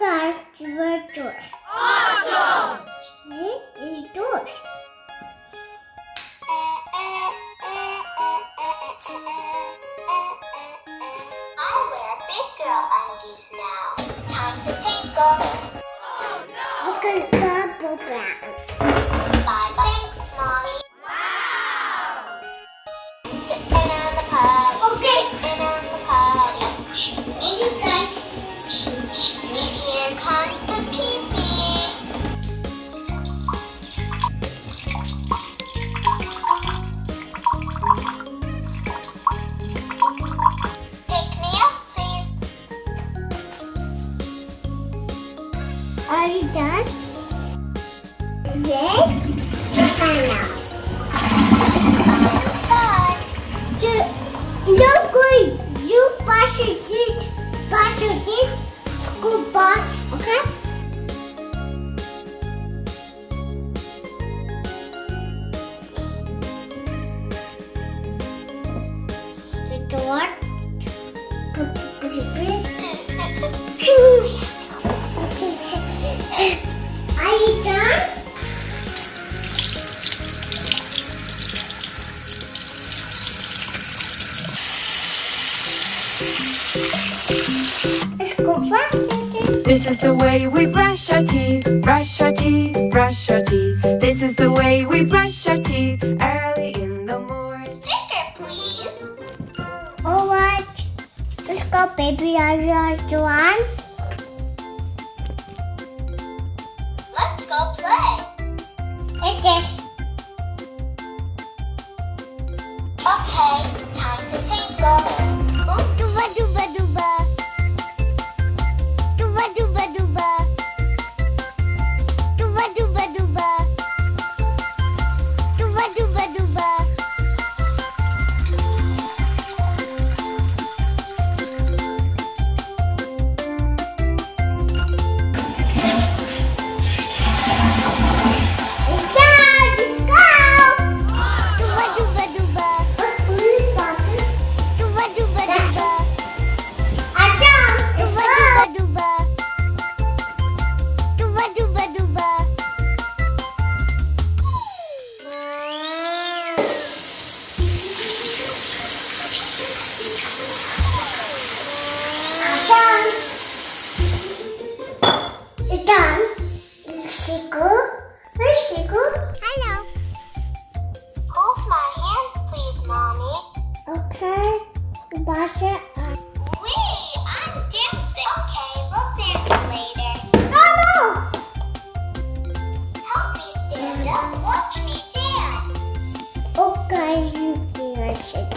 got virtuous. Awesome! Indoors. I wear big girl undies now. Time to tinkle. Oh no! Look at Bubble Brown. Bye bye, thanks, Mommy. Wow! Sitting on the potty. Okay. Sitting on the potty. Okay. Here comes the pee-pee. Pick me up, please. Are you done? Yes. Hang out. Bye. No good. You brush your teeth. Brush your teeth. Goodbye. Okay? The door. Are you done? Let's go faster. This is the way we brush our teeth, brush our teeth, brush our teeth. This is the way we brush our teeth early in the morning. Sticker, please. Alright. Let's go, baby. Are you done? Let's go play. It is. Okay, time to tinkle. Duba duba duba. Duba duba duba. Duba duba duba. Duba duba duba. It's done. Let's go. Duba duba duba. Duba duba duba. I'm done. Duba duba duba. Duba duba duba. I'm done. It's done. Where's Chico? Hello. Hold my hand, please, Mommy. Okay. Wash it. Wee, I'm dancing. Okay, we'll dance later. No, no. Help me stand up. Watch me dance. Okay, you do it.